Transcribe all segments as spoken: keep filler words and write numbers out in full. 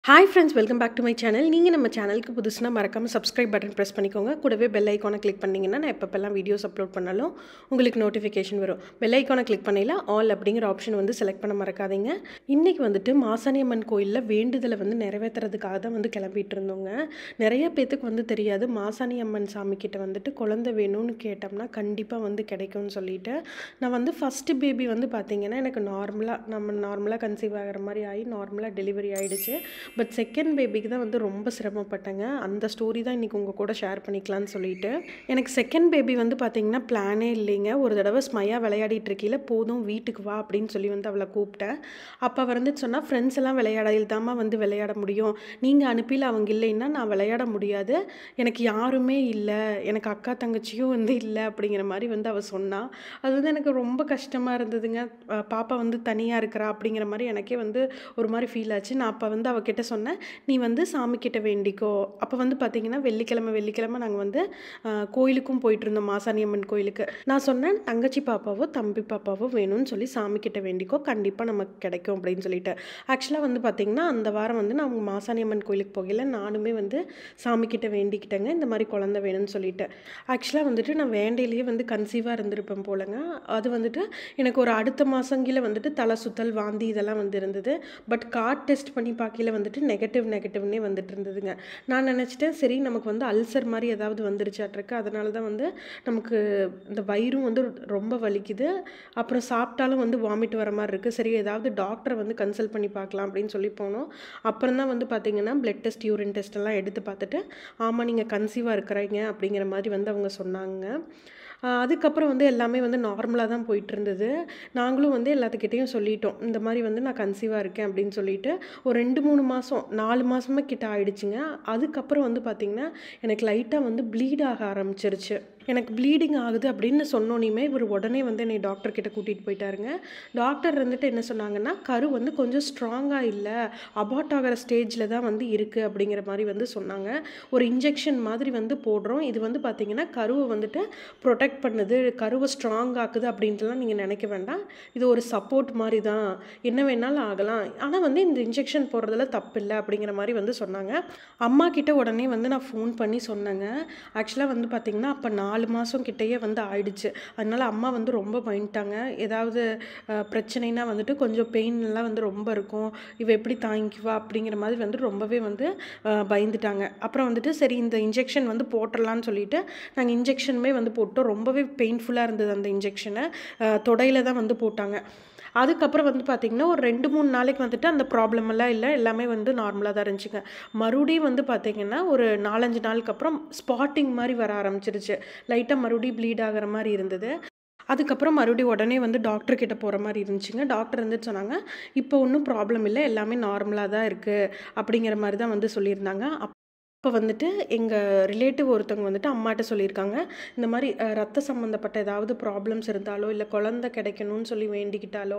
Hi friends, welcome back to my channel. நீங்க நம்ம சேனலுக்கு புதுசுனா மறக்காம subscribe button press பண்ணிக்கோங்க. கூடவே bell icon click பண்ணீங்கன்னா நான் எப்பப்பெல்லாம் வீடியோஸ் அப்லோட் பண்ணாலும் உங்களுக்கு notification வரும். bell icon click பண்ணீல all அப்படிங்கற ஆப்ஷன் வந்து செலக்ட் பண்ண மறக்காதீங்க. இன்னைக்கு வந்துட்டு மாசாணி அம்மன் கோயில்ல வேண்டுதலை வந்து நிறைவேத்துறதுக்காக தான் வந்து கிளம்பிட்டு இருந்தோங்க. நிறைய பேத்துக்கு வந்து தெரியாது மாசாணி அம்மன் சாமி கிட்ட வந்துட்டு குழந்தை வேணும்னு கேட்டோம்னா கண்டிப்பா வந்து கிடைக்கும்னு சொல்லிட்டு நான் வந்து ஃபர்ஸ்ட் பேபி வந்து பாத்தீங்கன்னா எனக்கு நார்மலா நம்ம நார்மலா கன்சீவ் ஆகுற மாதிரி ஆயி நார்மலா டெலிவரி ஆயிடுச்சு. பட் செகண்ட் பேபிக்கு தான் வந்து ரொம்ப சிரமப்பட்டேங்க. அந்த ஸ்டோரி தான் இன்றைக்கி உங்கள் கூட ஷேர் பண்ணிக்கலான்னு சொல்லிட்டு எனக்கு செகண்ட் பேபி வந்து பார்த்திங்கன்னா பிளானே இல்லைங்க. ஒரு தடவை ஸ்மையாக விளையாடிட்டு இருக்கையில் போதும் வீட்டுக்கு வா அப்படின்னு சொல்லி வந்து அவளை கூப்பிட்டேன். அப்போ வந்து சொன்னால் ஃப்ரெண்ட்ஸ் எல்லாம் விளையாடையில் தாம்மா வந்து விளையாட முடியும், நீங்கள் அனுப்பியில் அவங்க இல்லைன்னா நான் விளையாட முடியாது, எனக்கு யாருமே இல்லை, எனக்கு அக்கா தங்கச்சியும் வந்து இல்லை அப்படிங்கிற மாதிரி வந்து அவள் சொன்னாள். அது வந்து எனக்கு ரொம்ப கஷ்டமாக இருந்ததுங்க. பாப்பா வந்து தனியாக இருக்கிறா அப்படிங்கிற மாதிரி எனக்கே வந்து ஒரு மாதிரி ஃபீல் ஆச்சு. நான் அப்போ வந்து அவகிட்ட சொன்னேன், நீ வந்து சாமி கிட்ட வேண்டிக்கோ. அப்போ வந்து பார்த்தீங்கன்னா வெள்ளிக்கிழமை வெள்ளிக்கிழமை நாங்கள் வந்து கோயிலுக்கும் போயிட்டு இருந்தோம், மாசாணி அம்மன் கோயிலுக்கு. நான் சொன்னேன் தங்கச்சி பாப்பாவோ தம்பி பாப்பாவோ வேணும்னு சொல்லி சாமி கிட்ட வேண்டிக்கோ, கண்டிப்பாக நமக்கு கிடைக்கும் அப்படின்னு சொல்லிட்டு. ஆக்சுவலாக வந்து பார்த்தீங்கன்னா அந்த வாரம் வந்து நான் மாசாணி அம்மன் கோயிலுக்கு போகல, நானுமே வந்து சாமி கிட்ட வேண்டிக்கிட்டேங்க இந்த மாதிரி குழந்தை வேணும்னு சொல்லிட்டு. ஆக்சுவலாக வந்துட்டு நான் வேண்டையிலேயே வந்து கன்சீவாக இருந்திருப்பேன் போலங்க. அது வந்துட்டு எனக்கு ஒரு அடுத்த மாதங்கில வந்துட்டு தலை சுத்தல் வாந்தி இதெல்லாம் வந்து இருந்தது. பட் கார்ட் டெஸ்ட் பண்ணி பார்க்கல வந்துட்டு நெகட்டிவ் நெகட்டிவ்னே வந்துட்டு இருந்ததுங்க. நான் நினச்சிட்டேன் சரி நமக்கு வந்து அல்சர் மாதிரி ஏதாவது வந்துருச்சாட்டிருக்கு, அதனால தான் வந்து நமக்கு இந்த வயிறும் வந்து ரொம்ப வலிக்குது, அப்புறம் சாப்பிட்டாலும் வந்து வாமிட் வர மாதிரி இருக்குது, சரி ஏதாவது டாக்டரை வந்து கன்சல்ட் பண்ணி பார்க்கலாம் அப்படின்னு சொல்லி போனோம். அப்புறம் தான் வந்து பார்த்திங்கன்னா பிளட் டெஸ்ட் யூரின் டெஸ்ட் எல்லாம் எடுத்து பார்த்துட்டு ஆமாம் நீங்கள் கன்சீவாக இருக்கிறீங்க அப்படிங்கிற மாதிரி வந்து அவங்க சொன்னாங்க. அதுக்கப்புறம் வந்து எல்லாமே வந்து நார்மலாக தான் போயிட்டு இருந்தது. நாங்களும் வந்து எல்லாத்துக்கிட்டையும் சொல்லிட்டோம் இந்த மாதிரி வந்து நான் கன்சீவாக இருக்கேன் அப்படின்னு சொல்லிட்டு. ஒரு ரெண்டு மூணு மாதம் நாலு மாதமாக கிட்ட ஆயிடுச்சுங்க. அதுக்கப்புறம் வந்து பார்த்திங்கன்னா எனக்கு லைட்டாக வந்து ப்ளீட் ஆக ஆரம்பிச்சிருச்சு. எனக்கு ப்ளீடிங் ஆகுது அப்படின்னு சொன்னோன்னே இவர் உடனே வந்து என்னை டாக்டர் கிட்ட கூட்டிகிட்டு போயிட்டாருங்க. டாக்டர் வந்துட்டு என்ன சொன்னாங்கன்னா கரு வந்து கொஞ்சம் ஸ்ட்ராங்காக இல்லை, அபார்ட் ஆகிற ஸ்டேஜில் தான் வந்து இருக்குது அப்படிங்கிற மாதிரி வந்து சொன்னாங்க. ஒரு இன்ஜெக்ஷன் மாதிரி வந்து போடுறோம், இது வந்து பார்த்திங்கன்னா கருவை வந்துட்டு ப்ரொடெக்ட் பண்ணுது, கருவை ஸ்ட்ராங் ஆக்குது அப்படின்ட்டுலாம் நீங்கள் நினைக்க வேண்டாம், இது ஒரு சப்போர்ட் மாதிரி தான், என்ன வேணாலும் ஆகலாம், ஆனால் வந்து இந்த இன்ஜெக்ஷன் போடுறதுல தப்பு இல்லை அப்படிங்கிற மாதிரி வந்து சொன்னாங்க. அம்மா கிட்ட உடனே வந்து நான் ஃபோன் பண்ணி சொன்னேங்க. ஆக்சுவலாக வந்து பார்த்திங்கன்னா அப்போ நாலு மாதம் கிட்டேயே வந்து ஆயிடுச்சு. அதனால் அம்மா வந்து ரொம்ப பயந்துட்டாங்க. ஏதாவது பிரச்சனைனா வந்துட்டு கொஞ்சம் பெயின்லாம் வந்து ரொம்ப இருக்கும், இவ எப்படி தாங்கிக்குவா அப்படிங்கிற மாதிரி வந்து ரொம்பவே வந்து பயந்துட்டாங்க. அப்புறம் வந்துட்டு சரி இந்த இன்ஜெக்ஷன் வந்து போட்டுடலான்னு சொல்லிட்டு நாங்கள் இன்ஜெக்ஷனுமே வந்து போட்டோம். ரொம்பவே பெயின்ஃபுல்லாக இருந்தது அந்த இன்ஜெக்ஷனை, தொடையில் தான் வந்து போட்டாங்க. அதுக்கப்புறம் வந்து பார்த்திங்கன்னா ஒரு ரெண்டு மூணு நாளைக்கு வந்துட்டு அந்த ப்ராப்ளம் எல்லாம் இல்லை, எல்லாமே வந்து நார்மலாக தான் இருந்துச்சுங்க. மறுபடியும் வந்து பார்த்திங்கன்னா ஒரு நாலஞ்சு நாளுக்கு அப்புறம் ஸ்பாட்டிங் மாதிரி வர ஆரம்பிச்சிருச்சு, லைட்டாக மறுபடியும் ப்ளீட் ஆகிற மாதிரி இருந்தது. அதுக்கப்புறம் மறுபடியும் உடனே வந்து டாக்டர் கிட்ட போகிற மாதிரி இருந்துச்சுங்க. டாக்டர் வந்து சொன்னாங்க இப்போ ஒன்றும் ப்ராப்ளம் இல்லை, எல்லாமே நார்மலாக தான் இருக்குது அப்படிங்கிற மாதிரி தான் வந்து சொல்லியிருந்தாங்க. அப்போ வந்துட்டு எங்கள் ரிலேட்டிவ் ஒருத்தவங்க வந்துட்டு அம்மாட்ட சொல்லியிருக்காங்க, இந்த மாதிரி ரத்த சம்மந்தப்பட்ட ஏதாவது ப்ராப்ளம்ஸ் இருந்தாலோ இல்லை குழந்தை கிடைக்கணும்னு சொல்லி வேண்டிக்கிட்டாலோ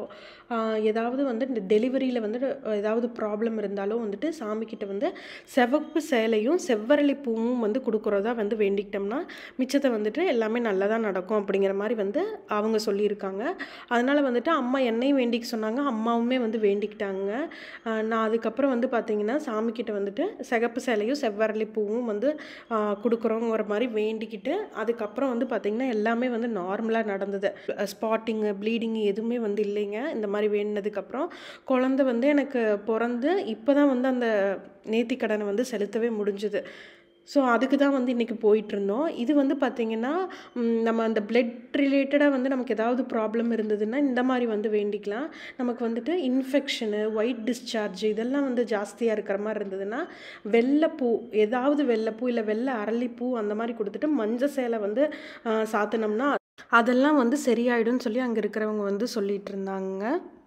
ஏதாவது வந்து இந்த டெலிவரியில் வந்து ஏதாவது ப்ராப்ளம் இருந்தாலோ வந்துட்டு சாமிக்கிட்ட வந்து சிவப்பு சேலையும் செவ்வரளி பூவும் வந்து கொடுக்குறதா வந்து வேண்டிக்கிட்டோம்னா மிச்சத்தை வந்துட்டு எல்லாமே நல்லதாக நடக்கும் அப்படிங்கிற மாதிரி வந்து அவங்க சொல்லியிருக்காங்க. அதனால் வந்துட்டு அம்மா என்னையும் வேண்டிக்க சொன்னாங்க, அம்மாவுமே வந்து வேண்டிக்கிட்டாங்க. நான் அதுக்கப்புறம் வந்து பார்த்திங்கன்னா சாமிக்கிட்ட வந்துட்டு சிகப்பு சேலையும் செவ்வரளி பூவும் வந்து கொடுக்குறோங்கிற மாதிரி வேண்டிக்கிட்டு அதுக்கப்புறம் வந்து பார்த்திங்கன்னா எல்லாமே வந்து நார்மலாக நடந்தது. ஸ்பாட்டிங்கு ப்ளீடிங்கு எதுவுமே வந்து இல்லைங்க. இந்த மாதிரி வேண்டினதுக்கப்புறம் குழந்தை வந்து எனக்கு பிறந்து இப்போ தான் வந்து அந்த நேர்த்திக்கடனை வந்து செலுத்தவே முடிஞ்சுது. ஸோ அதுக்கு தான் வந்து இன்றைக்கி போயிட்டுருந்தோம். இது வந்து பார்த்திங்கன்னா நம்ம அந்த பிளட் ரிலேட்டடாக வந்து நமக்கு ஏதாவது ப்ராப்ளம் இருந்ததுன்னா இந்த மாதிரி வந்து வேண்டிக்கலாம். நமக்கு வந்துட்டு இன்ஃபெக்ஷனு ஒயிட் டிஸ்சார்ஜ் இதெல்லாம் வந்து ஜாஸ்தியாக இருக்கிற மாதிரி இருந்ததுன்னா வெள்ளைப்பூ, ஏதாவது வெள்ளைப்பூ இல்லை வெள்ளை அரளிப்பூ அந்த மாதிரி கொடுத்துட்டு மஞ்சள் சேலை வந்து சாத்தினோம்னா அதெல்லாம் வந்து சரியாயிடும்னு சொல்லி அங்கே இருக்கிறவங்க வந்து சொல்லிகிட்டு இருந்தாங்க.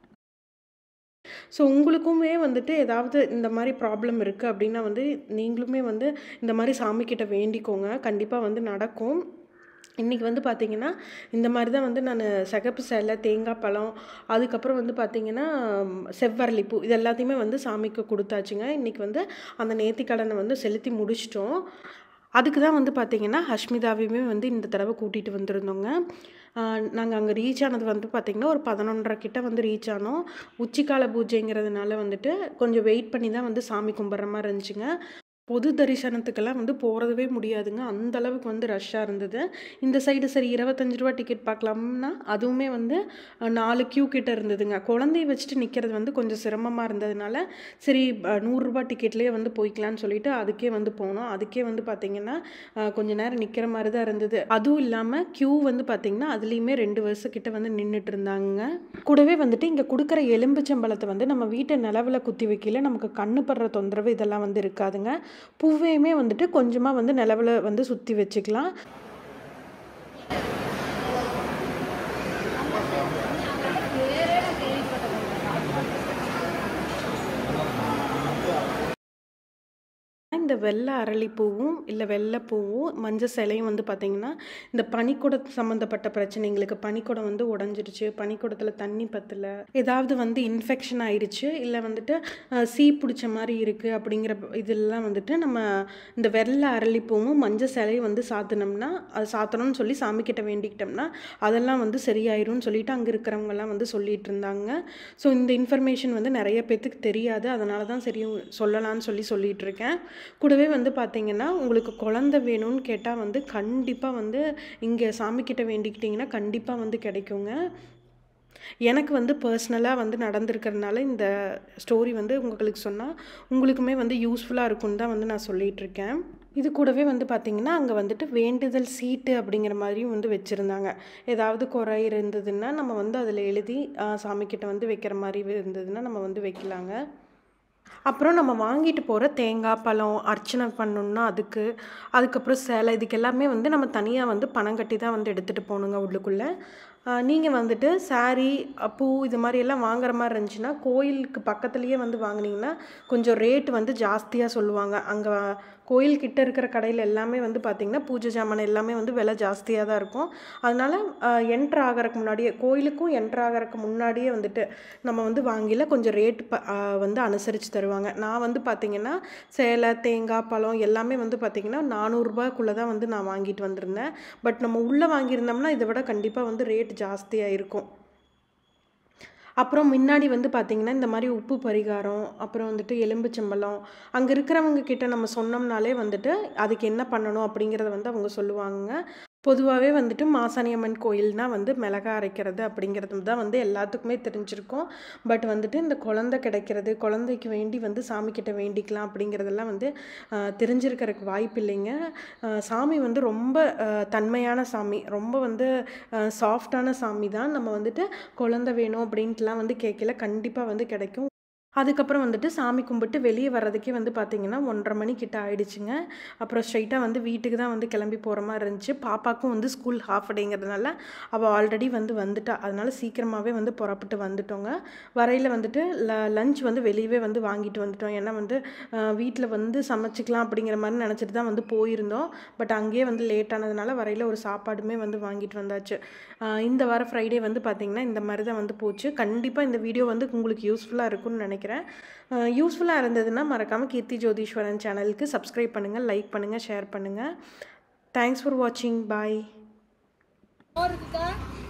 ஸோ உங்களுக்குமே வந்துட்டு ஏதாவது இந்த மாதிரி ப்ராப்ளம் இருக்குது அப்படின்னா வந்து நீங்களுமே வந்து இந்த மாதிரி சாமிக்கிட்ட வேண்டிக்கோங்க, கண்டிப்பாக வந்து நடக்கும். இன்றைக்கி வந்து பார்த்திங்கன்னா இந்த மாதிரி தான் வந்து நான் சிகப்பு சேலை, தேங்காய் பழம், அதுக்கப்புறம் வந்து பார்த்திங்கன்னா செவ்வரளிப்பூ இது எல்லாத்தையுமே வந்து சாமிக்கு கொடுத்தாச்சுங்க. இன்றைக்கி வந்து அந்த நேர்த்திக்கடனை வந்து செலுத்தி முடிச்சிட்டோம். அதுக்கு தான் வந்து பார்த்திங்கன்னா ஹஷ்மிதாவையுமே வந்து இந்த தடவை கூட்டிகிட்டு வந்திருந்தோங்க. நாங்கள் அங்கே ரீச் ஆனது வந்து பார்த்திங்கன்னா ஒரு பதினொன்றரை கிட்ட வந்து ரீச் ஆனோம். உச்சிக்கால பூஜைங்கிறதுனால வந்துட்டு கொஞ்சம் வெயிட் பண்ணி தான் வந்து சாமி கும்பிட்ற மாதிரி இருந்துச்சுங்க. பொது தரிசனத்துக்கெல்லாம் வந்து போகிறதுவே முடியாதுங்க, அந்த அளவுக்கு வந்து ரஷ்ஷாக இருந்தது. இந்த சைடு சரி இருபத்தஞ்சு ரூபா டிக்கெட் பார்க்கலாம்னா அதுவுமே வந்து நாலு க்யூ கிட்ட இருந்ததுங்க. குழந்தைய வச்சுட்டு நிற்கிறது வந்து கொஞ்சம் சிரமமாக இருந்ததுனால சரி நூறுரூபா டிக்கெட்லேயே வந்து போய்க்கலான்னு சொல்லிட்டு அதுக்கே வந்து போனோம். அதுக்கே வந்து பார்த்திங்கன்னா கொஞ்சம் நேரம் நிற்கிற மாதிரி தான் இருந்தது. அதுவும் இல்லாமல் க்யூ வந்து பார்த்திங்கன்னா அதுலேயுமே ரெண்டு வருஷம் கிட்ட வந்து நின்றுட்டு இருந்தாங்க. கூடவே வந்துட்டு இங்கே கொடுக்குற எலும்புச்சம்பழத்தை வந்து நம்ம வீட்டை நிலவில் குத்தி வைக்கல நமக்கு கண்ணு படுற தொந்தரவு இதெல்லாம் வந்து இருக்காதுங்க. பூவையுமே வந்துட்டு கொஞ்சமாக வந்து நிலவில் வந்து சுற்றி வச்சுக்கலாம். இந்த வெள்ளை அரளிப்பூவும் இல்லை வெள்ளைப்பூவும் மஞ்சள் சிலையும் வந்து பார்த்திங்கன்னா இந்த பனிக்கூடம் சம்மந்தப்பட்ட பிரச்சனைங்களுக்கு, பனிக்கூடம் வந்து உடஞ்சிருச்சு, பனிக்கூடத்தில் தண்ணி பற்றலை, ஏதாவது வந்து இன்ஃபெக்ஷன் ஆயிடுச்சு, இல்லை வந்துட்டு சீ பிடிச்ச மாதிரி இருக்குது அப்படிங்கிற இதெல்லாம் வந்துட்டு நம்ம இந்த வெள்ளை அரளிப்பூவும் மஞ்சள் சிலையும் வந்து சாத்தினோம்னா அது சாத்தணும்னு சொல்லி சாமிக்கிட்ட வேண்டிக்கிட்டோம்னா அதெல்லாம் வந்து சரியாயிரும்னு சொல்லிட்டு அங்கே இருக்கிறவங்கெல்லாம் வந்து சொல்லிட்டு இருந்தாங்க. ஸோ இந்த இன்ஃபர்மேஷன் வந்து நிறைய பேத்துக்கு தெரியாது, அதனால தான் சரி சொல்லலான்னு சொல்லி சொல்லிட்டு இருக்கேன். கூடவே வந்து பார்த்திங்கன்னா உங்களுக்கு குழந்தை வேணும்னு கேட்டால் வந்து கண்டிப்பாக வந்து இங்கே சாமிக்கிட்ட வேண்டிக்கிட்டிங்கன்னா கண்டிப்பாக வந்து கிடைக்குங்க. எனக்கு வந்து பர்சனலாக வந்து நடந்திருக்கிறதுனால இந்த ஸ்டோரி வந்து உங்களுக்கு சொன்னால் உங்களுக்குமே வந்து யூஸ்ஃபுல்லாக இருக்குன்னு தான் வந்து நான் சொல்லிகிட்ருக்கேன். இது கூடவே வந்து பார்த்திங்கன்னா அங்கே வந்துட்டு வேண்டுதல் சீட்டு அப்படிங்கிற மாதிரியும் வந்து வச்சுருந்தாங்க. ஏதாவது குறை இருந்ததுன்னா நம்ம வந்து அதில் எழுதி சாமிக்கிட்ட வந்து வைக்கிற மாதிரி இருந்ததுன்னா நம்ம வந்து வைக்கலாங்க. அப்புறம் நம்ம வாங்கிட்டு போகிற தேங்காய் பழம் அர்ச்சனை பண்ணணுன்னா அதுக்கு, அதுக்கப்புறம் சேலை, இதுக்கு எல்லாமே வந்து நம்ம தனியாக வந்து பணம் கட்டி தான் வந்து எடுத்துகிட்டு போகணுங்க உள்ளுக்குள்ளே. நீங்கள் வந்துட்டு சாரீ பூ இது மாதிரி எல்லாம் வாங்குற மாதிரி இருந்துச்சுன்னா கோயிலுக்கு பக்கத்துலேயே வந்து வாங்கினீங்கன்னா கொஞ்சம் ரேட் வந்து ஜாஸ்தியாக சொல்லுவாங்க. அங்கே கோயில்கிட்ட இருக்கிற கடையில் எல்லாமே வந்து பார்த்திங்கன்னா பூஜை ஜாமான் எல்லாமே வந்து விலை ஜாஸ்தியாக தான் இருக்கும். அதனால் என்ட்ரு ஆகிறதுக்கு முன்னாடியே கோயிலுக்கும் என்ட்ரு ஆகிறதுக்கு முன்னாடியே வந்துட்டு நம்ம வந்து வாங்கில கொஞ்சம் ரேட் ப வந்து அனுசரித்து தருவாங்க. நான் வந்து பார்த்திங்கன்னா சேலை தேங்காய் பழம் எல்லாமே வந்து பார்த்திங்கன்னா நானூறுரூபாக்குள்ளே தான் வந்து நான் வாங்கிட்டு வந்திருந்தேன். பட் நம்ம உள்ளே வாங்கியிருந்தோம்னா இதை விட கண்டிப்பாக வந்து ரேட் ஜாஸ்தியாக இருக்கும். அப்புறம் முன்னாடி வந்து பார்த்திங்கன்னா இந்த மாதிரி உப்பு பரிகாரம், அப்புறம் வந்துட்டு எலும்புச்சம்பழம் அங்கே இருக்கிறவங்க கிட்ட நம்ம சொன்னோம்னாலே வந்துட்டு அதுக்கு என்ன பண்ணணும் அப்படிங்கிறத வந்து அவங்க சொல்லுவாங்க. பொதுவாகவே வந்துட்டு மாசாணியம்மன் கோயில்னால் வந்து மிளகா அரைக்கிறது அப்படிங்கிறது தான் வந்து எல்லாத்துக்குமே தெரிஞ்சிருக்கும். பட் வந்துட்டு இந்த குழந்தை கிடைக்கிறது, குழந்தைக்கு வேண்டி வந்து சாமிக்கிட்ட வேண்டிக்கலாம் அப்படிங்கிறதெல்லாம் வந்து தெரிஞ்சிருக்கிறதுக்கு வாய்ப்பு இல்லைங்க. சாமி வந்து ரொம்ப தன்மையான சாமி, ரொம்ப வந்து சாஃப்டான சாமி தான். நம்ம வந்துட்டு குழந்தை வேணும் அப்படின்ட்டுலாம் வந்து கேட்கல, கண்டிப்பாக வந்து கிடைக்கும். அதுக்கப்புறம் வந்துட்டு சாமி கும்பிட்டு வெளியே வர்றதுக்கே வந்து பார்த்திங்கன்னா ஒன்றரை மணிக்கிட்ட ஆயிடுச்சுங்க. அப்புறம் ஸ்ட்ரைட்டாக வந்து வீட்டுக்கு தான் வந்து கிளம்பி போகிற மாதிரி இருந்துச்சு. பாப்பாக்கும் வந்து ஸ்கூல் ஹாஃப் டேங்கிறதுனால அவள் ஆல்ரெடி வந்து வந்துட்டா, அதனால் சீக்கிரமாகவே வந்து புறப்பட்டு வந்துட்டோங்க. வரையில் வந்துட்டு ல லஞ்ச் வந்து வெளியவே வந்து வாங்கிட்டு வந்துட்டோம். ஏன்னா வந்து வீட்டில் வந்து சமைச்சிக்கலாம் அப்படிங்கிற மாதிரி நினச்சிட்டு தான் வந்து போயிருந்தோம். பட் அங்கேயே வந்து லேட் ஆனதுனால வரையில் ஒரு சாப்பாடுமே வந்து வாங்கிட்டு வந்தாச்சு. இந்த வார ஃப்ரைடே வந்து பார்த்திங்கன்னா இந்த மாதிரி தான் வந்து போச்சு. கண்டிப்பாக இந்த வீடியோ வந்து உங்களுக்கு யூஸ்ஃபுல்லாக இருக்கும்னு நினைக்கிறேன். யூஸ்ஃபுல்லாக இருந்ததுன்னா மறக்காமல் கீர்த்தி ஜோதீஸ்வரன் சேனலுக்கு சப்ஸ்கிரைப் பண்ணுங்கள், லைக் பண்ணுங்கள், ஷேர் பண்ணுங்கள். தேங்க்ஸ் ஃபார் வாட்சிங். பாய்.